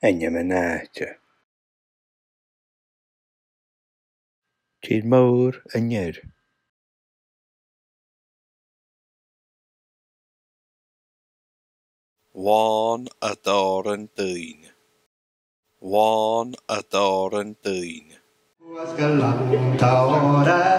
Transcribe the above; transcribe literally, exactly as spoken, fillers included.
Anyamanata. Tid mor anyer. One ador yn Duinn. One ador yn Duinn.